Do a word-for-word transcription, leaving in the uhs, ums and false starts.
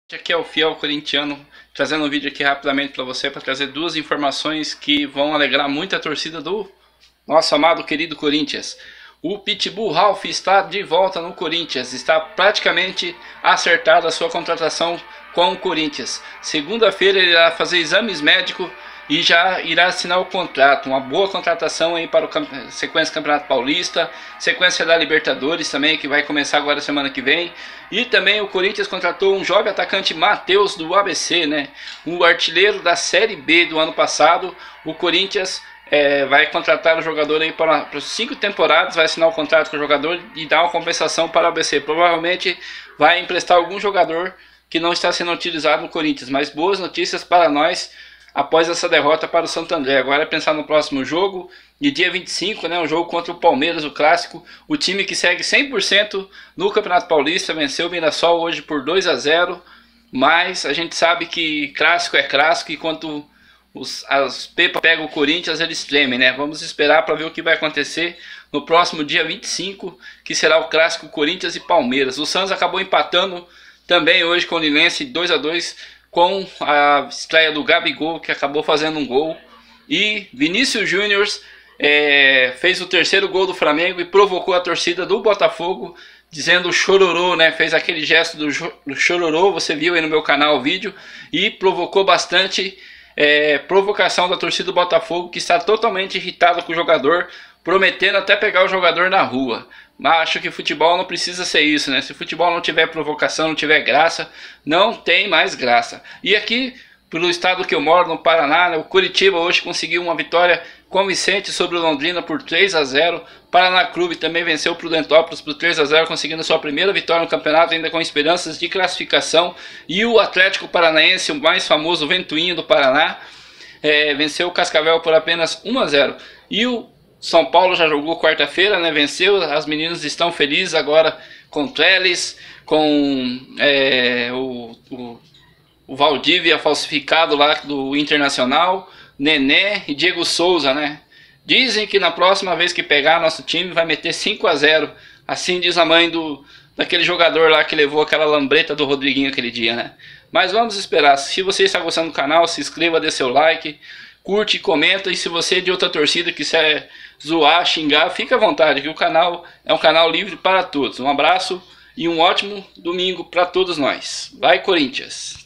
Aqui é o Fiel Corintiano, trazendo um vídeo aqui rapidamente para você, para trazer duas informações que vão alegrar muito a torcida do nosso amado querido Corinthians. O Pitbull Ralph está de volta no Corinthians, está praticamente acertada a sua contratação com o Corinthians. Segunda-feira ele irá fazer exames médicos e já irá assinar o contrato. Uma boa contratação aí para o sequência do Campeonato Paulista, sequência da Libertadores também, que vai começar agora semana que vem. E também o Corinthians contratou um jovem atacante, Matheus, do A B C, né? O artilheiro da Série B do ano passado. O Corinthians é, vai contratar o jogador aí para, para cinco temporadas, vai assinar o contrato com o jogador e dar uma compensação para o A B C. Provavelmente vai emprestar algum jogador que não está sendo utilizado no Corinthians, mas boas notícias para nós após essa derrota para o Santo André. Agora é pensar no próximo jogo, de dia vinte e cinco, né, um jogo contra o Palmeiras, o clássico, o time que segue cem por cento no Campeonato Paulista, venceu o Mirassol hoje por dois a zero, mas a gente sabe que clássico é clássico e quando os, as Pepa pegam o Corinthians, eles tremem, né? Vamos esperar para ver o que vai acontecer no próximo dia vinte e cinco, que será o clássico Corinthians e Palmeiras. O Santos acabou empatando também hoje com o Linense dois a dois, com a estreia do Gabigol, que acabou fazendo um gol, e Vinícius Júnior é, fez o terceiro gol do Flamengo e provocou a torcida do Botafogo, dizendo chororô, né? Fez aquele gesto do, do chororô, você viu aí no meu canal o vídeo, e provocou bastante é, provocação da torcida do Botafogo, que está totalmente irritada com o jogador, prometendo até pegar o jogador na rua. Mas acho que futebol não precisa ser isso, né? Se futebol não tiver provocação, não tiver graça, não tem mais graça. E aqui, pelo estado que eu moro, no Paraná, né, o Curitiba hoje conseguiu uma vitória convincente sobre o Londrina por três a zero. Paraná Clube também venceu o Prudentópolis por três a zero, conseguindo sua primeira vitória no campeonato, ainda com esperanças de classificação. E o Atlético Paranaense, o mais famoso Ventoinho do Paraná, é, venceu o Cascavel por apenas um a zero. E o São Paulo já jogou quarta-feira, né? Venceu, as meninas estão felizes agora com o Trellis, com é, o, o, o Valdívia falsificado lá do Internacional, Nené e Diego Souza, né? Dizem que na próxima vez que pegar nosso time vai meter cinco a zero, assim diz a mãe do, daquele jogador lá que levou aquela lambreta do Rodriguinho aquele dia, né? Mas vamos esperar. Se você está gostando do canal, se inscreva, dê seu like, curte, comenta, e se você é de outra torcida quiser zoar, xingar, fica à vontade, que o canal é um canal livre para todos. Um abraço e um ótimo domingo para todos nós. Vai, Corinthians!